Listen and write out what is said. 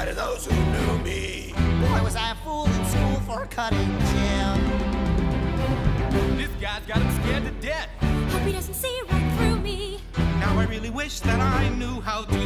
eye to those who knew me. Boy, was I a fool in school for cutting Jim. This guy's got him scared to death. Hope he doesn't see right through me. Now I really wish that I knew how to